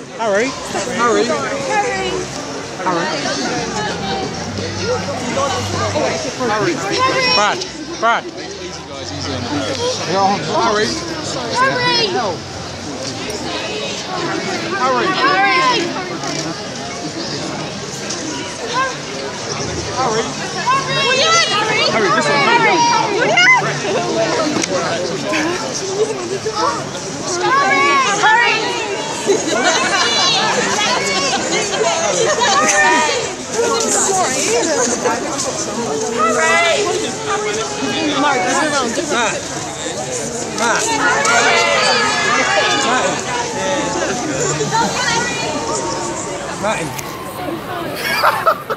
Harry. Harry. Brad. Brad. Harry. Harry. Harry, this one. Mark, this is around different. Matt. Martin.